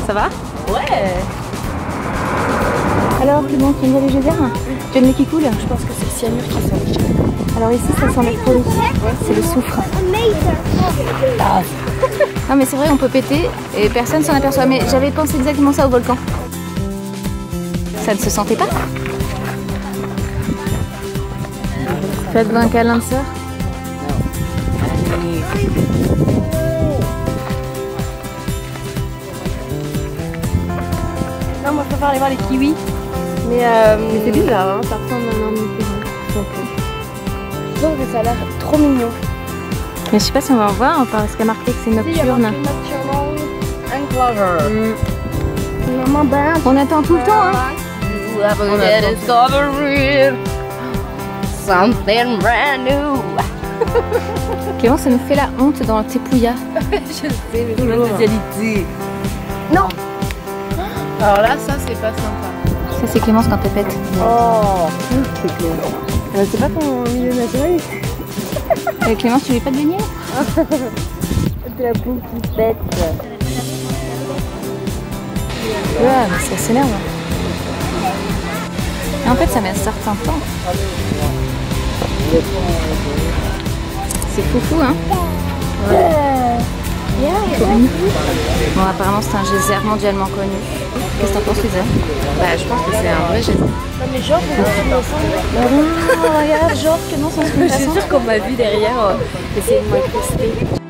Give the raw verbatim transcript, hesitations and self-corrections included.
Ça va? Ouais. Alors Clément, tu aimes bien les geysers? Tu aimes les qui coulent? Je pense que c'est le cyanure qui sent. Alors ici ça sent l'électrolyte, c'est le soufre. Ah. Non mais c'est vrai, on peut péter et personne s'en aperçoit. Mais j'avais pensé exactement ça au volcan. Ça ne se sentait pas? Faites-vous un câlin de sœur. Non, moi je préfère aller voir les kiwis. Mais, euh, Mais c'est bizarre, hein, ça ressemble à un ornithorynque. Je trouve que ça a l'air trop mignon. Mais je sais pas si on va en voir parce qu'il y a marqué que c'est nocturne. Nocturnal Enclosure. Mm. Maman, ben, On attend tout le temps, hein. You haven't discovered something brand new. Clément, ça nous fait la honte dans tes pouillas. Je sais, mais c'est ma spécialité. Non. Alors là, ça c'est pas sympa. Ça c'est Clémence quand elle pète. Oh. c'est clair. Euh, c'est pas ton milieu naturel? Et Clémence, tu veux pas de baigner? C'est la boue qui pète. Ouais, mais ça s'énerve. Et en fait, ça met un certain temps. C'est foufou, hein? Ouais. Bon, apparemment, c'est un geyser mondialement connu. Qu'est-ce que t'en penses, Lisa? Bah, je pense que c'est un vrai geyser. Non, mais genre, Oh, regarde, genre, Clémence, on se fait je suis sûre qu'on m'a vu derrière euh, essayer de m'incruster.